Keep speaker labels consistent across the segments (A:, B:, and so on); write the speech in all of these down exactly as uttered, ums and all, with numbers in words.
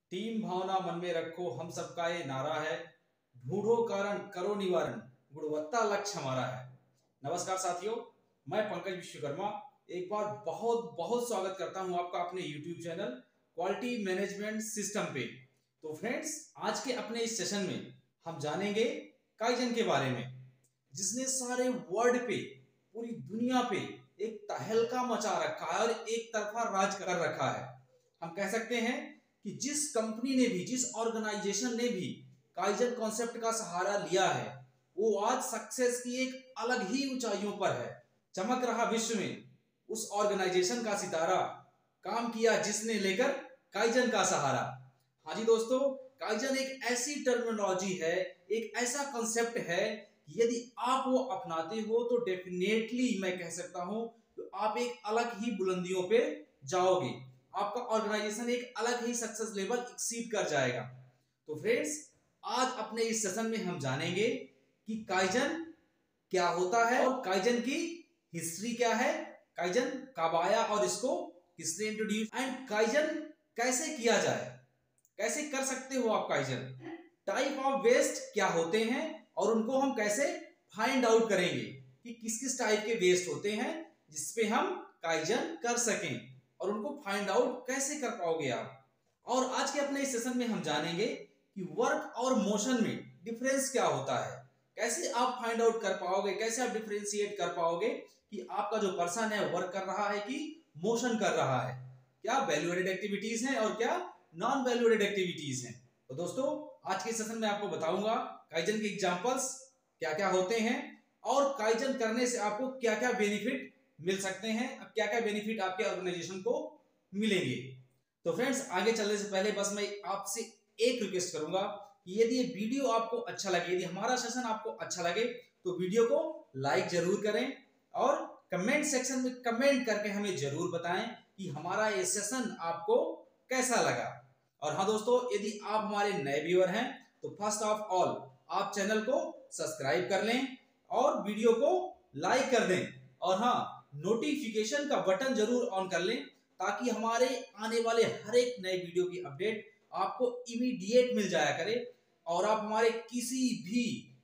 A: Team भावना मन में रखो, हम सबका ये नारा है। ढूंढो कारण करो निवारण, गुणवत्ता लक्ष्य हमारा है। नमस्कार साथियों, मैं पंकज विश्वकर्मा एक बार बहुत बहुत स्वागत करता हूं आपका अपने YouTube channel quality management system पे। तो फ्रेंड्स, आज के अपने इस सेशन में हम जानेंगे काइजन के बारे में, जिसने सारे वर्ल्ड पे, पूरी दुनिया पे एक तहलका मचा रखा है और एक तरफा राज कर रखा है। हम कह सकते हैं कि जिस कंपनी ने भी, जिस ऑर्गेनाइजेशन ने भी काइजन कॉन्सेप्ट का सहारा लिया है, वो आज सक्सेस की एक अलग ही ऊंचाइयों पर है। चमक रहा विश्व में उस ऑर्गेनाइजेशन का सितारा, काम किया जिसने लेकर काइजन का सहारा। हाँ जी दोस्तों, काइजन एक ऐसी टर्मिनोलॉजी है, एक ऐसा कॉन्सेप्ट है कि यदि आप वो अपनाते हो तो डेफिनेटली मैं कह सकता हूं तो आप एक अलग ही बुलंदियों पे जाओगे। आपका ऑर्गेनाइजेशन एक अलग ही सक्सेस लेवल एक्सीड कर जाएगा। तो फ्रेंड्स, आज अपने इस सेशन में हम जानेंगे कि काइजन क्या होता है और काइजन की हिस्ट्री क्या है, काइजन कब आया और इसको किसने इंट्रोड्यूस, एंड काइजन कैसे किया जाए, कैसे कर सकते हो आप काइजन, टाइप ऑफ वेस्ट क्या होते हैं और उनको हम कैसे फाइंड आउट करेंगे कि किस किस टाइप के वेस्ट होते हैं जिसपे हम काइजन कर सकें, और उनको फाइंड आउट कैसे कर पाओगे आप। और आज के अपने इस सेशन में हम जानेंगे कि वर्क और मोशन में डिफरेंस क्या होता है, कैसे आप फाइंड आउट कर पाओगे, कैसे आप डिफरेंशिएट कर पाओगे कि आपका जो पर्सन है वर्क कर रहा है कि मोशन कर रहा है, क्या वैल्यू एडेड एक्टिविटीज हैं और क्या नॉन वैल्यू एडेड एक्टिविटीज हैं। तो दोस्तों, आज के सेशन में आपको बताऊंगा काइजन के एग्जांपल्स क्या क्या होते हैं और काइजन करने से आपको क्या क्या बेनिफिट मिल सकते हैं, क्या क्या बेनिफिट आपके ऑर्गेनाइजेशन को मिलेंगे। तो फ्रेंड्स, आगे चलने से पहले बस मैं आपसे एक रिक्वेस्ट करूंगा कि यदि ये वीडियो आपको अच्छा लगे, यदि हमारा सेशन आपको अच्छा लगे तो वीडियो को लाइक जरूर करें और कमेंट सेक्शन में कमेंट करके हमें जरूर बताएं कि हमारा ये सेशन आपको कैसा लगा। और हाँ दोस्तों, यदि आप हमारे नए व्यूअर हैं तो फर्स्ट ऑफ ऑल आप चैनल को सब्सक्राइब कर लें और वीडियो को लाइक कर दें, और हाँ, नोटिफिकेशन का बटन जरूर ऑन कर लें ताकि हमारे आने वाले हर एक नए वीडियो की अपडेट आपको इमीडिएट मिल जाया करे और आप हमारे किसी भी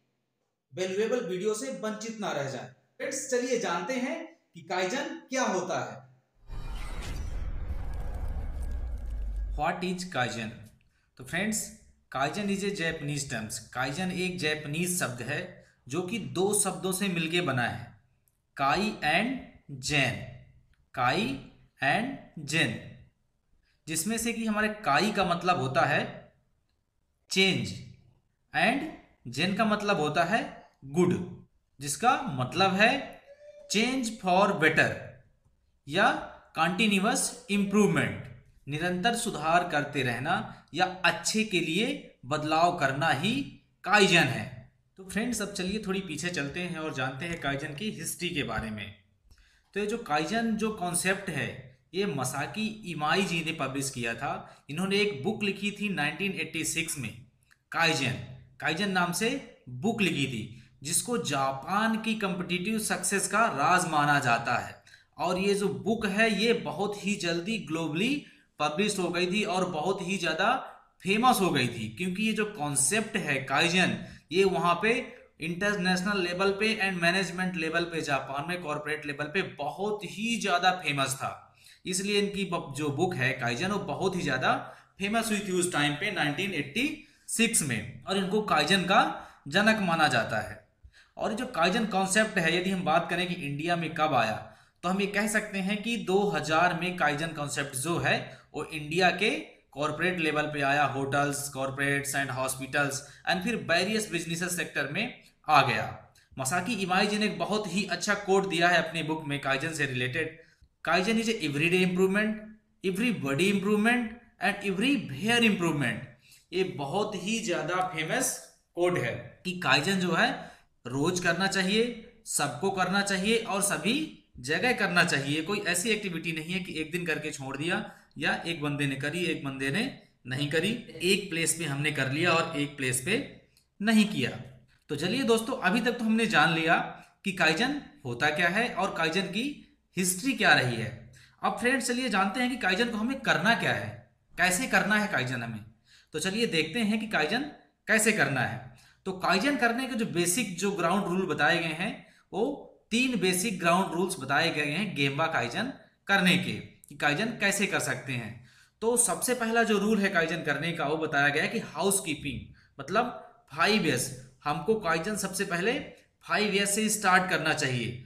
A: वैल्यूएबल वीडियो से वंचित ना रह जाएं। फ्रेंड्स, चलिए जानते हैं कि काइजन क्या होता है।
B: What is kaizen? तो friends, kaizen is a Japanese terms. Kaizen एक जैपनीज शब्द है जो कि दो शब्दों से मिलके बना है, काई एंड जेन। काई एंड जेन, जिसमें से कि हमारे काई का मतलब होता है चेंज एंड जेन का मतलब होता है गुड, जिसका मतलब है चेंज फॉर बेटर या कंटिन्यूअस इंप्रूवमेंट, निरंतर सुधार करते रहना या अच्छे के लिए बदलाव करना ही काइजन है। तो फ्रेंड्स, अब चलिए थोड़ी पीछे चलते हैं और जानते हैं काइजन की हिस्ट्री के बारे में। तो ये जो काइजन जो कॉन्सेप्ट है, ये मसाकी इमाई जी ने पब्लिश किया था। इन्होंने एक बुक लिखी थी नाइनटीन एटी सिक्स में, काइजन काइजन नाम से बुक लिखी थी, जिसको जापान की कॉम्पिटिटिव सक्सेस का राज माना जाता है। और ये जो बुक है ये बहुत ही जल्दी ग्लोबली पब्लिश हो गई थी और बहुत ही ज्यादा फेमस हो गई थी, क्योंकि ये जो कॉन्सेप्ट है काइजन, ये वहां पे इंटरनेशनल लेवल पे एंड मैनेजमेंट लेवल पे, जापान में कॉर्पोरेट लेवल पे बहुत ही ज्यादा फेमस था। इसलिए इनकी जो बुक है काइजन, वो बहुत ही ज्यादा फेमस हुई थी उस टाइम पे नाइनटीन एटी सिक्स में, और इनको काइजन का जनक माना जाता है। और जो काइजन कॉन्सेप्ट है, यदि हम बात करें कि इंडिया में कब आया, तो हम ये कह सकते हैं कि दो हज़ार में काइजन कॉन्सेप्ट जो है वो इंडिया के कॉर्पोरेट लेवल पे आया, hotels, corporates and hospitals and फिर वेरियस बिजनेस सेक्टर में आ गया। मसाकी इमाई जी ने एक बहुत ही अच्छा कोट दिया है अपनी बुक में काइजन से related. Kaizen is everyday improvement, everybody improvement and everywhere improvement. ये बहुत ही ज्यादा फेमस कोड है कि काइजन जो है रोज करना चाहिए, सबको करना चाहिए और सभी जगह करना चाहिए। कोई ऐसी एक्टिविटी नहीं है कि एक दिन करके छोड़ दिया या एक बंदे ने करी एक बंदे ने नहीं करी, एक प्लेस पे हमने कर लिया और एक प्लेस पे नहीं किया। तो चलिए दोस्तों, अभी तक तो हमने जान लिया कि काइजन होता क्या है और काइजन की हिस्ट्री क्या रही है। अब फ्रेंड्स, चलिए जानते हैं कि काइजन को हमें करना क्या है, कैसे करना है काइजन हमें। तो चलिए देखते हैं कि काइजन कैसे करना है। तो काइजन करने के जो बेसिक जो ग्राउंड रूल बताए गए हैं, वो तीन बेसिक ग्राउंड रूल्स बताए गए हैं गेम्बा काइजन करने के, कि काइजन कैसे कर सकते हैं। तो सबसे पहला जो रूल है काइजन करने का, वो बताया गया है कि हाउस कीपिंग, मतलब फाइव एस। हमको काइजन सबसे पहले फाइव एस से स्टार्ट करना चाहिए।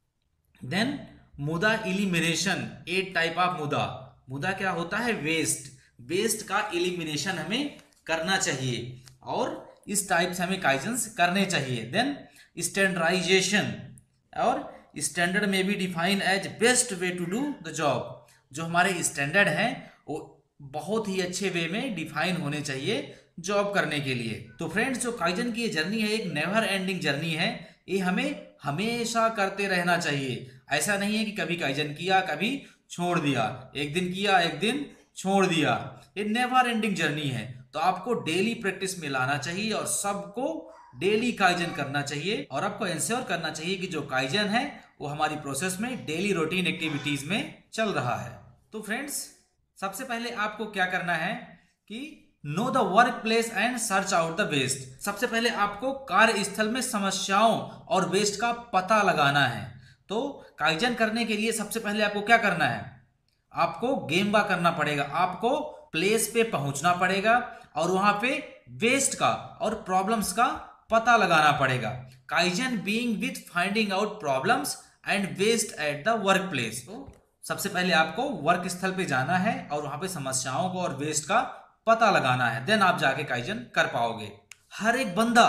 B: देन मुदा इलिमिनेशन, एट टाइप ऑफ मुदा। मुदा क्या होता है? वेस्ट। वेस्ट का इलिमिनेशन हमें करना चाहिए और इस टाइप से हमें काइजन्स करने चाहिए। देन स्टैंडर्डाइजेशन, और स्टैंडर्ड में भी define as best way to do the job. जो हमारे स्टैंडर्ड हैं वो बहुत ही अच्छे वे में डिफाइन होने चाहिए जॉब करने के लिए। तो फ्रेंड्स, जो काइजन की ये जर्नी है एक नेवर एंडिंग जर्नी है। ये हमें हमेशा करते रहना चाहिए। ऐसा नहीं है कि कभी काइजन किया कभी छोड़ दिया, एक दिन किया एक दिन छोड़ दिया। ये नेवर एंडिंग जर्नी है। तो आपको डेली प्रैक्टिस में लाना चाहिए और सबको डेली काइजन करना चाहिए, और आपको इंश्योर करना चाहिए कि जो काइजन है वो हमारी प्रोसेस में डेली रूटीन एक्टिविटीज में चल रहा है। तो फ्रेंड्स, सबसे पहले आपको क्या करना है कि know the work place and search out the waste. सबसे पहले आपको कार्यस्थल में समस्याओं और वेस्ट का पता लगाना है। तो काइजन करने के लिए सबसे पहले आपको क्या करना है? आपको गेम्बा करना पड़ेगा। आपको प्लेस पे पहुंचना पड़ेगा और वहां पे वेस्ट का और प्रॉब्लम्स का पता लगाना पड़ेगा। Kaizen being with finding out problems and waste at the work place. तो सबसे पहले आपको वर्क स्थल पे जाना है और वहां पे समस्याओं को और वेस्ट का पता लगाना है। देन आप जाके काइजन कर पाओगे। हर एक बंदा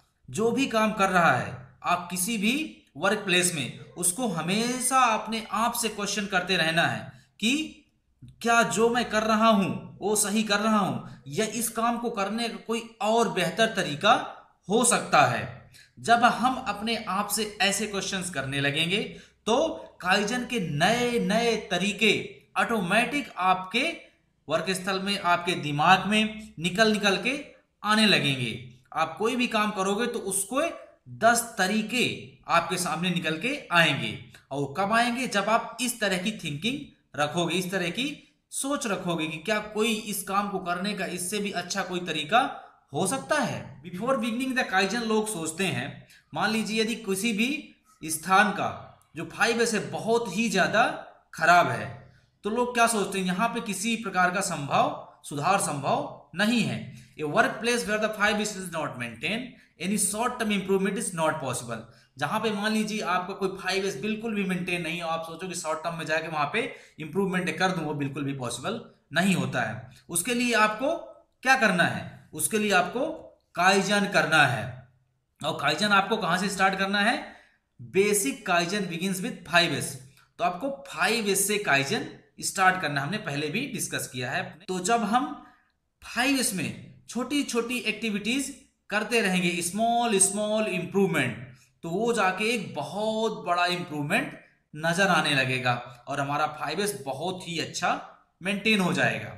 B: जो भी काम कर रहा है, आप किसी भी वर्क प्लेस में, उसको हमेशा अपने आप से क्वेश्चन करते रहना है कि क्या जो मैं कर रहा हूं वो सही कर रहा हूं, या इस काम को करने का कोई और बेहतर तरीका हो सकता है। जब हम अपने आप से ऐसे क्वेश्चंस करने लगेंगे तो काइजन के नए नए तरीके ऑटोमेटिक आपके वर्क स्थल में, आपके दिमाग में निकल निकल के आने लगेंगे। आप कोई भी काम करोगे तो उसको दस तरीके आपके सामने निकल के आएंगे। और कब आएंगे? जब आप इस तरह की थिंकिंग रखोगे, इस तरह की सोच रखोगे कि क्या कोई इस काम को करने का इससे भी अच्छा कोई तरीका हो सकता है। बिफोर बिगिनिंग द काइजन लोग सोचते हैं, मान लीजिए यदि किसी भी स्थान का जो फाइव एस है बहुत ही ज्यादा खराब है, तो लोग क्या सोचते हैं? यहाँ पे किसी प्रकार का संभव सुधार संभव नहीं है। A work place where the five S is not maintain, any short term improvement is not possible. जहां पे मान लीजिए आपका कोई फाइव एस बिल्कुल भी मेंटेन नहीं हो, आप सोचो कि शॉर्ट टर्म में जाके वहां पे इंप्रूवमेंट कर दूं, वो बिल्कुल भी पॉसिबल नहीं होता है। उसके लिए आपको क्या करना है? उसके लिए आपको काइजन करना है। और काइजन आपको कहां से स्टार्ट करना है? Basic kaizen begins with five S. तो आपको फाइव एस से काइजन स्टार्ट करना, हमने पहले भी डिस्कस किया है। तो जब हम फाइव एस में छोटी छोटी एक्टिविटीज करते रहेंगे, स्मॉल स्मॉल इंप्रूवमेंट, तो वो जाके एक बहुत बड़ा इंप्रूवमेंट नजर आने लगेगा और हमारा फाइव एस बहुत ही अच्छा मेंटेन हो जाएगा।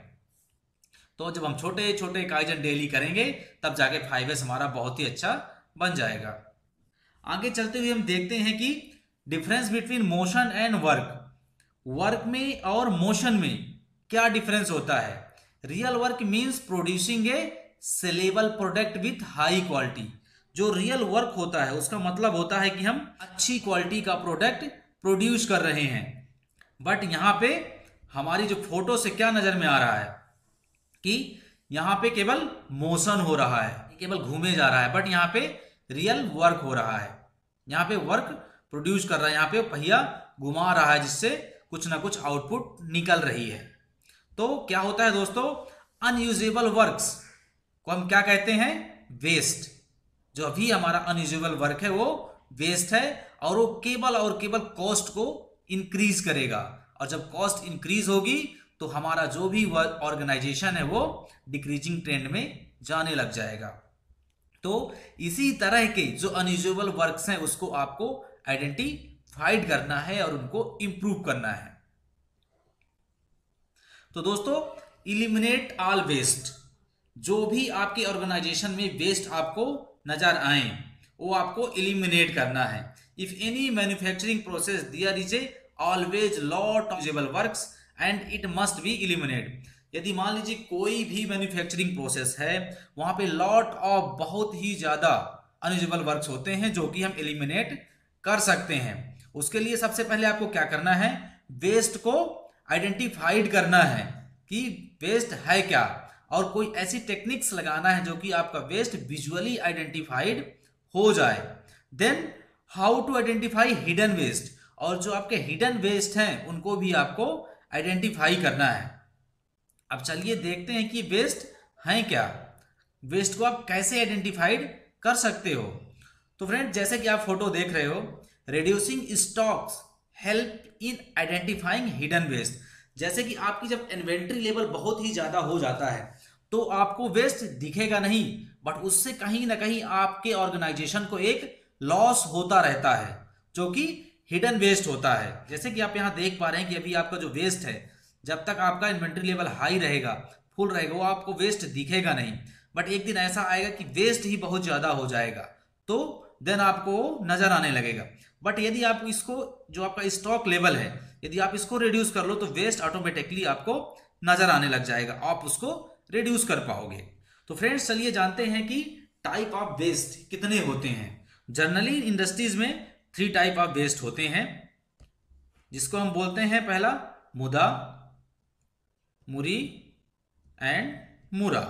B: तो जब हम छोटे छोटे काइजन डेली करेंगे तब जाके फाइव एस हमारा बहुत ही अच्छा बन जाएगा। आगे चलते हुए हम देखते हैं कि difference between motion and work. Work में और मोशन में क्या डिफरेंस होता है? Real work means producing a saleable product with high quality. जो रियल वर्क होता है उसका मतलब होता है कि हम अच्छी क्वालिटी का प्रोडक्ट प्रोड्यूस कर रहे हैं। बट यहां पे हमारी जो फोटो से क्या नजर में आ रहा है कि यहां पे केवल मोशन हो रहा है, केवल घूमे जा रहा है, बट यहां पे रियल वर्क हो रहा है। यहां पे वर्क प्रोड्यूस कर रहा है, यहां पे पहिया घुमा रहा है जिससे कुछ ना कुछ आउटपुट निकल रही है। तो क्या होता है दोस्तों? अनयूजेबल वर्क्स को हम क्या कहते हैं? वेस्ट। जो अभी हमारा अनयूजेबल वर्क है वो वेस्ट है और वो केवल और केवल कॉस्ट को इंक्रीज करेगा। और जब कॉस्ट इंक्रीज होगी तो हमारा जो भी ऑर्गेनाइजेशन है वो डिक्रीजिंग ट्रेंड में जाने लग जाएगा। तो इसी तरह के जो अनयूजुअल वर्क्स हैं उसको आपको आइडेंटिफाइड करना है और उनको इंप्रूव करना है। तो दोस्तों, इलिमिनेट ऑल वेस्ट। जो भी आपके ऑर्गेनाइजेशन में वेस्ट आपको नजर आए वो आपको इलिमिनेट करना है। If any manufacturing process there is a always lot of usable works and it must be eliminate. यदि मान लीजिए कोई भी मैन्युफैक्चरिंग प्रोसेस है, वहां पे लॉट ऑफ बहुत ही ज्यादा अनयूजेबल वर्क्स होते हैं जो कि हम एलिमिनेट कर सकते हैं। उसके लिए सबसे पहले आपको क्या करना है, वेस्ट को आइडेंटिफाइड करना है कि वेस्ट है क्या, और कोई ऐसी टेक्निक्स लगाना है जो कि आपका वेस्ट विजुअली आइडेंटिफाइड हो जाए। Then how to identify hidden waste, और जो आपके हिडन वेस्ट हैं उनको भी आपको आइडेंटिफाई करना है। अब चलिए देखते हैं कि वेस्ट हैं क्या, वेस्ट को आप कैसे आइडेंटिफाइड कर सकते हो। तो फ्रेंड जैसे कि आप फोटो देख रहे हो, reducing stocks help in identifying hidden waste. जैसे कि आपकी जब इन्वेंट्री लेवल बहुत ही ज्यादा हो जाता है तो आपको वेस्ट दिखेगा नहीं, बट उससे कहीं ना कहीं आपके ऑर्गेनाइजेशन को एक लॉस होता रहता है जो कि हिडन वेस्ट होता है। जैसे कि आप यहां देख पा रहे हैं कि अभी आपका जो वेस्ट है, जब तक आपका इन्वेंट्री लेवल हाई रहेगा, फुल रहेगा, वो आपको वेस्ट दिखेगा नहीं, बट एक दिन ऐसा आएगा कि वेस्ट ही बहुत ज्यादा हो जाएगा तो देन आपको नजर आने लगेगा। बट यदि आप इसको, जो आपका स्टॉक लेवल है, यदि आप इसको रिड्यूस कर लो तो वेस्ट ऑटोमेटिकली आपको नजर आने लग जाएगा, आप उसको रिड्यूस कर पाओगे। तो फ्रेंड्स चलिए जानते हैं कि टाइप ऑफ वेस्ट कितने होते हैं। जनरली इंडस्ट्रीज में थ्री टाइप ऑफ वेस्ट होते हैं, जिसको हम बोलते हैं पहला मुदा, मुरी एंड मुरा।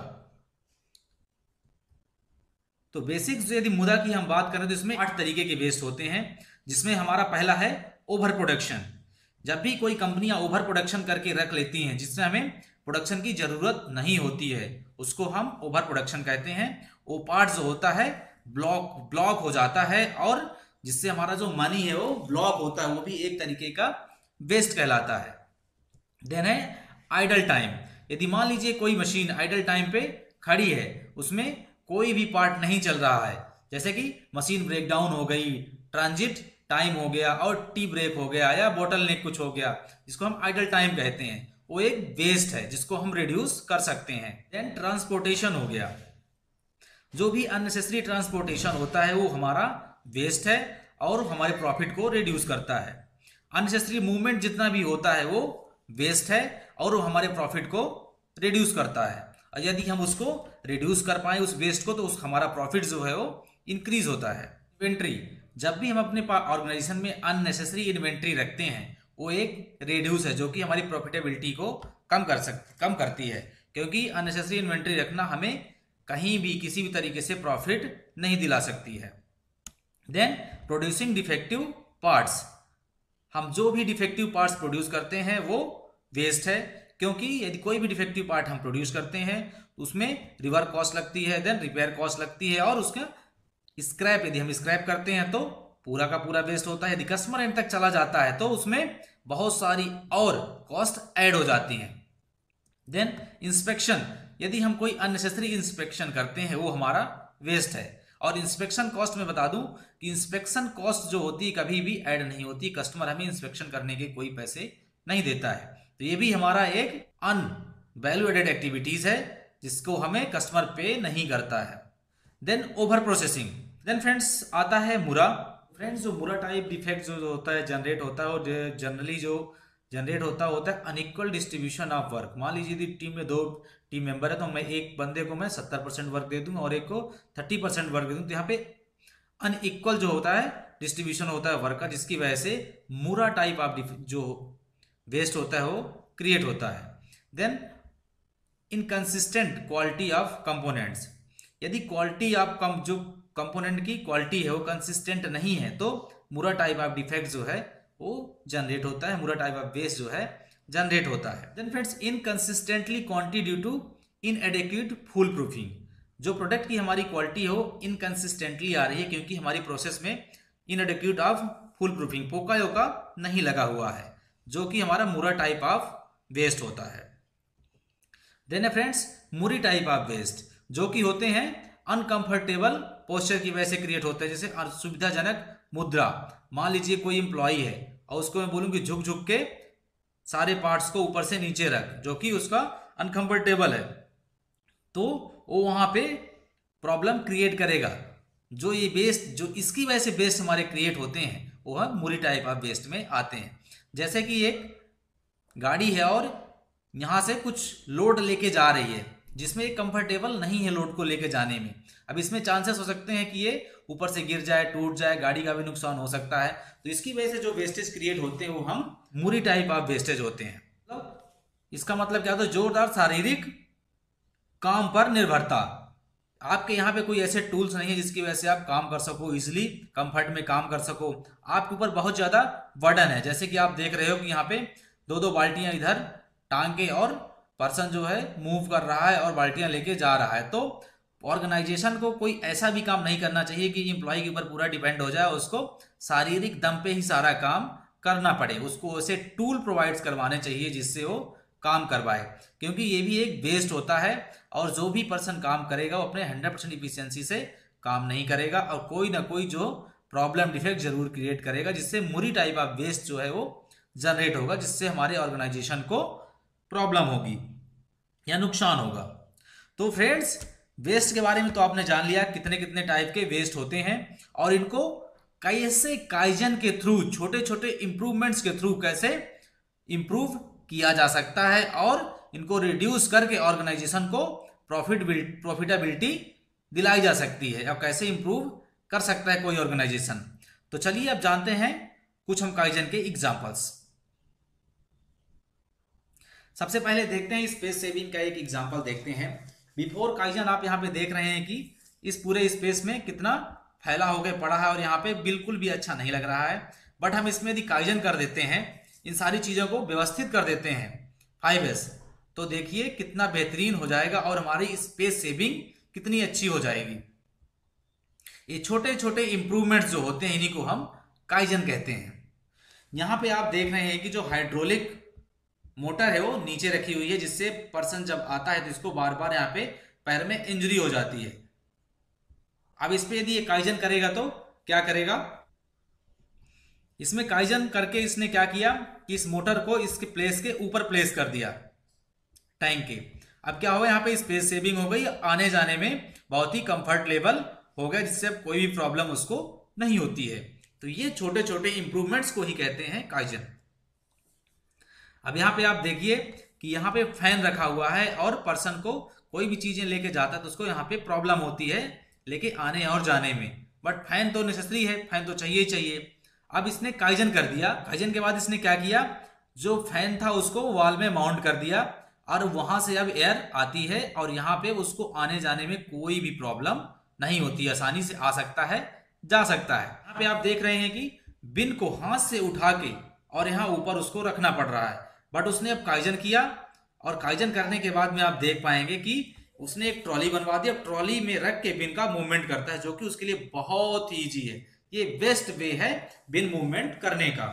B: तो बेसिक्स यदि मुदा की हम बात करें तो इसमें आठ तरीके के वेस्ट होते हैं, जिसमें हमारा पहला है ओवर प्रोडक्शन। जब भी कोई कंपनियां ओवर प्रोडक्शन करके रख लेती हैं जिससे हमें प्रोडक्शन की जरूरत नहीं होती है, उसको हम ओवर प्रोडक्शन कहते हैं। वो पार्ट जो होता है ब्लॉक ब्लॉक हो जाता है और जिससे हमारा जो मनी है वो ब्लॉक होता है, वो भी एक तरीके का वेस्ट कहलाता है। देन है आइडल टाइम। यदि मान लीजिए कोई मशीन आइडल टाइम पे खड़ी है, उसमें कोई भी पार्ट नहीं चल रहा है, जैसे कि मशीन ब्रेक डाउन हो गई, ट्रांजिट टाइम हो गया और टी ब्रेक हो गया या बोटल नेक कुछ हो गया, जिसको हम आइडल टाइम कहते हैं, वो एक वेस्ट है जिसको हम रिड्यूस कर सकते हैं। देन ट्रांसपोर्टेशन हो गया, जो भी अननेसेसरी ट्रांसपोर्टेशन होता है वो हमारा वेस्ट है और हमारे प्रॉफिट को रिड्यूस करता है। अननेसेसरी मूवमेंट जितना भी होता है वो वेस्ट है और वो हमारे प्रॉफिट को रिड्यूस करता है। और यदि हम उसको रिड्यूस कर पाए उस वेस्ट को, तो उस हमारा प्रॉफिट जो है वो इंक्रीज होता है। इन्वेंट्री, जब भी हम अपने ऑर्गेनाइजेशन में अननेसेसरी इन्वेंट्री रखते हैं वो एक रिड्यूस है जो कि हमारी प्रॉफिटेबिलिटी को कम कर सकती कम करती है, क्योंकि अननेसेसरी इन्वेंट्री रखना हमें कहीं भी किसी भी तरीके से प्रॉफिट नहीं दिला सकती है। देन प्रोड्यूसिंग डिफेक्टिव पार्ट्स, हम जो भी डिफेक्टिव पार्ट्स प्रोड्यूस करते हैं वो वेस्ट है, क्योंकि यदि कोई भी डिफेक्टिव पार्ट हम प्रोड्यूस करते हैं तो उसमें रिवर कॉस्ट लगती है, देन रिपेयर कॉस्ट लगती है, और उसका स्क्रैप, यदि हम स्क्रैप करते हैं तो पूरा का पूरा वेस्ट होता है। यदि कस्टमर एंड तक चला जाता है तो उसमें बहुत सारी और कॉस्ट ऐड हो जाती हैं। देन इंस्पेक्शन, यदि हम कोई अननेसेसरी इंस्पेक्शन करते हैं वो हमारा वेस्ट है। और इंस्पेक्शन कॉस्ट में बता दूं कि इंस्पेक्शन कॉस्ट जो होती है कभी भी ऐड नहीं होती, कस्टमर हमें इंस्पेक्शन करने के कोई पैसे नहीं देता है, तो ये भी हमारा एक अन वैल्यू एडेड एक्टिविटीज है जिसको हमें कस्टमर पे नहीं करता है। Then over processing. Then friends आता है मुरा। फ्रेंड्स जो मुरा टाइप डिफेक्ट जो होता है जनरेट होता है, और जनरली जो जनरेट होता होता है अनइक्वल डिस्ट्रीब्यूशन ऑफ वर्क। मान लीजिए यदि टीम में दो टीम मेंबर है तो मैं एक बंदे को मैं सत्तर परसेंट वर्क दे दूंगा और एक को थर्टी परसेंट वर्क दे दूंगा, तो यहाँ पे अनइक्वल जो होता है डिस्ट्रीब्यूशन होता है वर्क का, जिसकी वजह से मुरा टाइप ऑफ जो वेस्ट होता है वो क्रिएट होता है। Then inconsistent quality of components, यदि क्वालिटी ऑफ कम जो कंपोनेंट की क्वालिटी है वो कंसिस्टेंट नहीं है तो मुरा टाइप ऑफ डिफेक्ट जो है वो जनरेट होता है, मुरा टाइप ऑफ वेस्ट जो है जनरेट होता है। Then friends inconsistently quantity due to inadequate fool proofing, जो प्रोडक्ट की हमारी क्वालिटी हो इनकंसिस्टेंटली आ रही है क्योंकि हमारी प्रोसेस में इनएडेक्वेट ऑफ फुल प्रूफिंग पोका योका नहीं लगा हुआ है, जो कि हमारा मुरा टाइप ऑफ वेस्ट होता है। Then friends muri type of waste जो कि होते हैं अनकंफर्टेबल पोस्चर की वजह से क्रिएट होता है, जैसे असुविधाजनक मुद्रा। मान लीजिए कोई इंप्लॉई है और उसको मैं बोलूं कि झुक झुक के सारे पार्ट्स को ऊपर से नीचे रख, जो कि उसका अनकंफर्टेबल है, तो वो वहां पे प्रॉब्लम क्रिएट करेगा। जो ये वेस्ट जो इसकी वजह से वेस्ट हमारे क्रिएट होते हैं वो हम मुरी टाइप ऑफ वेस्ट में आते हैं। जैसे कि एक गाड़ी है और यहाँ से कुछ लोड लेके जा रही है, जिसमें ये कंफर्टेबल नहीं है लोड को लेके जाने में। अब इसमें चांसेस हो सकते हैं कि ये ऊपर से गिर जाए, टूट जाए, गाड़ी का भी नुकसान हो सकता है। तो इसकी वजह से जो वेस्टेज क्रिएट होते हैं वो हम मूरी टाइप ऑफ वेस्टेज होते हैं। मतलब इसका मतलब क्या होता है, जोरदार शारीरिक काम पर निर्भरता। आपके यहाँ पे कोई ऐसे टूल्स नहीं है जिसकी वजह से आप काम कर सको, इजिली कंफर्ट में काम कर सको। आपके ऊपर बहुत ज्यादा बर्डन है, जैसे कि आप देख रहे हो कि यहाँ पे दो दो बाल्टियां इधर टांग के और पर्सन जो है मूव कर रहा है और बाल्टियां लेके जा रहा है। तो ऑर्गेनाइजेशन को कोई ऐसा भी काम नहीं करना चाहिए कि एम्प्लॉय के ऊपर पूरा डिपेंड हो जाए, उसको शारीरिक दम पे ही सारा काम करना पड़े। उसको ऐसे टूल प्रोवाइड करवाने चाहिए जिससे वो काम करवाए, क्योंकि ये भी एक वेस्ट होता है। और जो भी पर्सन काम करेगा वो अपने हंड्रेड परसेंट इफिशियंसी से काम नहीं करेगा और कोई ना कोई जो प्रॉब्लम डिफेक्ट जरूर क्रिएट करेगा, जिससे मुरी टाइप ऑफ वेस्ट जो है वो जनरेट होगा, जिससे हमारे ऑर्गेनाइजेशन को प्रॉब्लम होगी या नुकसान होगा। तो फ्रेंड्स, वेस्ट के बारे में तो आपने जान लिया कितने कितने टाइप के वेस्ट होते हैं और इनको कैसे काइजन के थ्रू, छोटे छोटे इंप्रूवमेंट्स के थ्रू कैसे इंप्रूव किया जा सकता है और इनको रिड्यूस करके ऑर्गेनाइजेशन को प्रॉफिट प्रॉफिटेबिलिटी दिलाई जा सकती है। अब कैसे इंप्रूव कर सकता है कोई ऑर्गेनाइजेशन, तो चलिए अब जानते हैं कुछ हम काइजन के एग्जांपल्स। सबसे पहले देखते हैं स्पेस सेविंग का एक एग्जांपल देखते हैं। बिफोर काइजन आप यहाँ पे देख रहे हैं कि इस पूरे स्पेस में कितना फैला होकर पड़ा है और यहाँ पे बिल्कुल भी अच्छा नहीं लग रहा है। बट हम इसमें यदि काइजन कर देते हैं, इन सारी चीजों को व्यवस्थित कर देते हैं फाइव एस, तो देखिए कितना बेहतरीन हो जाएगा और हमारी स्पेस सेविंग कितनी अच्छी हो जाएगी। ये छोटे छोटे इंप्रूवमेंट्स जो होते हैं इन्हीं को हम काइजन कहते हैं। यहाँ पे आप देख रहे हैं कि जो हाइड्रोलिक मोटर है वो नीचे रखी हुई है, जिससे पर्सन जब आता है तो इसको बार बार यहाँ पे पैर में इंजरी हो जाती है। अब इस पे यदि ये काइजन करेगा तो क्या करेगा, इसमें काइजन करके इसने क्या किया कि इस मोटर को इसके प्लेस के ऊपर प्लेस कर दिया टैंक के। अब क्या होगा, यहाँ पे स्पेस सेविंग हो गई, आने जाने में बहुत ही कंफर्टेबल हो गया, जिससे अब कोई भी प्रॉब्लम उसको नहीं होती है। तो ये छोटे छोटे इंप्रूवमेंट्स को ही कहते हैं काइजन। अब यहाँ पे आप देखिए कि यहाँ पे फैन रखा हुआ है और पर्सन को कोई भी चीजें लेके जाता है तो उसको यहाँ पे प्रॉब्लम होती है लेके आने और जाने में, बट फैन तो नेसेसरी है, फैन तो चाहिए ही चाहिए। अब इसने काइजन कर दिया, काइजन के बाद इसने क्या किया, जो फैन था उसको वॉल में माउंट कर दिया और वहां से अब एयर आती है और यहाँ पे उसको आने जाने में कोई भी प्रॉब्लम नहीं होती, आसानी से आ सकता है, जा सकता है। यहाँ पे आप देख रहे हैं कि बिन को हाथ से उठा के और यहाँ ऊपर उसको रखना पड़ रहा है, बट उसने अब काइजन किया और काइजन करने के बाद में आप देख पाएंगे कि उसने एक ट्रॉली बनवा दी। अब ट्रॉली में रख के बिन का मूवमेंट करता है, जो कि उसके लिए बहुत ईजी है। ये बेस्ट वे है बिन मूवमेंट करने का।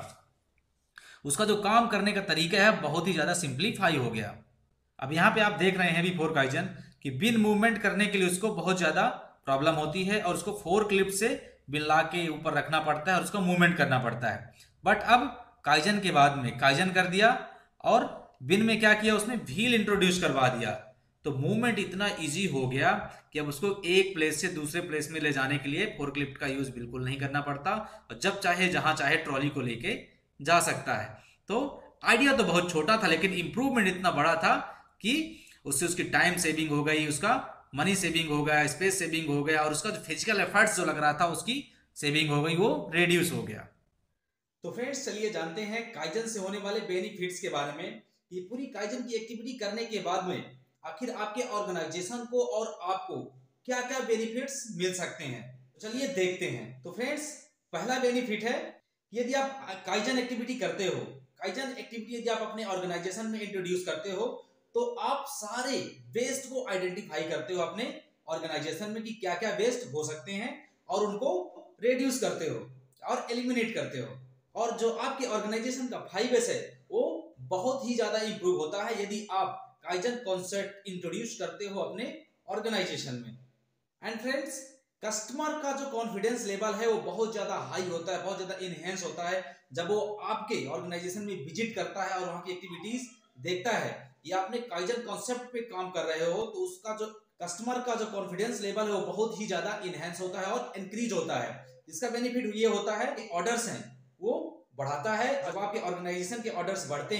B: उसका जो काम करने का तरीका है बहुत ही ज्यादा सिंप्लीफाई हो गया। अब यहाँ पे आप देख रहे हैं बिफोर काइजन कि बिन मूवमेंट करने के लिए उसको बहुत ज्यादा प्रॉब्लम होती है और उसको फोर क्लिप से बिन ला के ऊपर रखना पड़ता है और उसको मूवमेंट करना पड़ता है। बट अब काइजन के बाद में काइजन कर दिया और बिन में क्या किया, उसने व्हील इंट्रोड्यूस करवा दिया, तो मूवमेंट इतना इजी हो गया कि अब उसको एक प्लेस से दूसरे प्लेस में ले जाने के लिए फोर क्लिप का यूज बिल्कुल नहीं करना पड़ता और जब चाहे जहां चाहे ट्रॉली को लेके जा सकता है। तो आइडिया तो बहुत छोटा था लेकिन इंप्रूवमेंट इतना बड़ा था कि उससे उसकी टाइम सेविंग हो गई, उसका मनी सेविंग हो गया, स्पेस सेविंग हो गया और उसका जो फिजिकल एफर्ट्स जो लग रहा था उसकी सेविंग हो गई, वो रेड्यूस हो गया।
A: तो फ्रेंड्स, चलिए जानते हैं काइजन से होने वाले बेनिफिट्स के बारे में। ये पूरी काइजन की एक्टिविटी करने के बाद में आखिर आपके ऑर्गेनाइजेशन को और आपको क्या क्या बेनिफिट्स मिल सकते हैं, तो चलिए देखते हैं। तो फ्रेंड्स, पहला बेनिफिट है यदि आप काइजन एक्टिविटी करते हो, काइजन एक्टिविटी यदि आप अपने ऑर्गेनाइजेशन में इंट्रोड्यूस करते हो तो आप सारे वेस्ट को आइडेंटिफाई करते हो अपने ऑर्गेनाइजेशन में कि क्या क्या वेस्ट हो सकते हैं और उनको रिड्यूस करते हो और एलिमिनेट करते हो। और जो आपके ऑर्गेनाइजेशन का फाइव एस है वो बहुत ही ज्यादा इंप्रूव होता है यदि आप काइजन कॉन्सेप्ट इंट्रोड्यूस करते हो अपने ऑर्गेनाइजेशन में। एंड फ्रेंड्स, कस्टमर का जो कॉन्फिडेंस लेवल है वो बहुत ज्यादा हाई होता है, बहुत ज्यादा इनहेंस होता है जब वो आपके ऑर्गेनाइजेशन में विजिट करता है और वहां की एक्टिविटीज देखता है या आपने काइजन कॉन्सेप्ट पे काम कर रहे हो, तो उसका जो कस्टमर का जो कॉन्फिडेंस लेवल है वो बहुत ही ज्यादा इनहेंस होता है और इंक्रीज होता है। इसका बेनिफिट ये होता है कि ऑर्डर्स हैं वो बढ़ाता है। जब आपके ऑर्गेनाइजेशन के ऑर्डर्स बढ़ते हैं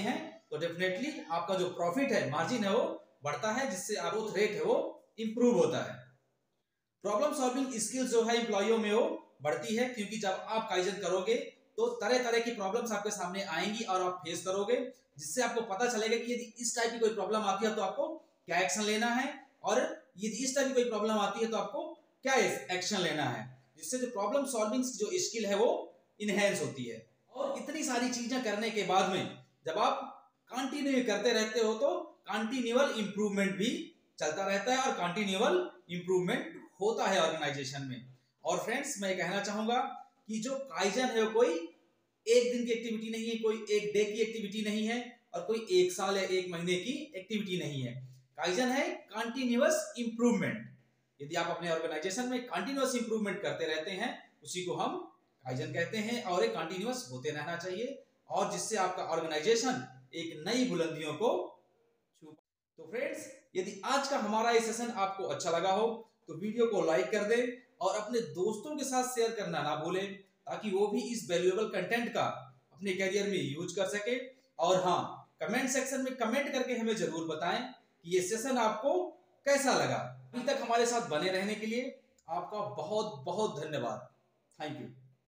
A: तो डेफिनेटली आपका जो प्रॉफिट है, मार्जिन है, वो बढ़ता है, जिससे ग्रोथ रेट है वो इंप्रूव होता है। प्रॉब्लम सॉल्विंग स्किल्स जो है एम्प्लॉइयों में वो बढ़ती है, क्योंकि जब आप काइजन करोगे तो तरह तरह की प्रॉब्लम्स आपके सामने आएंगी और आप फेस करोगे, जिससे आपको पता चलेगा कि यदि इस टाइप की कोई प्रॉब्लम आती है तो आपको क्या एक्शन लेना है, और यदि इस टाइप की कोई प्रॉब्लम आती है तो आपको क्या एक्शन लेना है, जिससे जो प्रॉब्लम सॉल्विंग जो स्किल है वो इनहेंस होती है। और इतनी सारी चीजें करने के बाद में जब आप कंटिन्यू करते रहते हो तो कंटिन्यूअल इंप्रूवमेंट भी चलता रहता है और कंटिन्यूअल इंप्रूवमेंट होता है ऑर्गेनाइजेशन में। और फ्रेंड्स, मैं कहना चाहूंगा कि जो काइजन है वो कोई एक दिन की एक्टिविटी नहीं है, कोई एक डे की एक्टिविटी नहीं है, और कोई एक साल या एक महीने की एक्टिविटी नहीं है। काइजन है कंटिन्यूअस इंप्रूवमेंट। यदि आप अपने ऑर्गेनाइजेशन में कंटिन्यूअस इंप्रूवमेंट करते रहते हैं, उसी को हम काइजन कहते हैं, और एक कंटिन्यूअस होते रहना चाहिए, और जिससे आपका ऑर्गेनाइजेशन एक नई बुलंदियों को छू। तो फ्रेंड्स, यदि आज का हमारा ये सेशन आपको अच्छा लगा हो तो वीडियो को लाइक कर दें और अपने दोस्तों के साथ शेयर करना ना भूलें, ताकि वो भी इस वैल्यूएबल कंटेंट का अपने करियर में यूज कर सके। और हाँ, कमेंट सेक्शन में कमेंट करके हमें जरूर बताएं कि ये सेशन आपको कैसा लगा। अभी तक हमारे साथ बने रहने के लिए आपका बहुत बहुत धन्यवाद। Thank you.